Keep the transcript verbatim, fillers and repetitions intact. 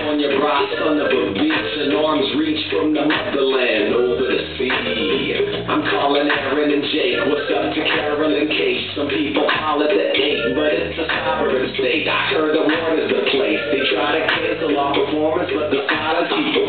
on your bra, son of a bitch, and arms reach from the motherland over the sea. I'm calling Aaron and Jake, what's up to Carol and Kate? Some people call it the eight, but it's a sovereign state. I heard the word is the place. They try to cancel our performance, but the silence keep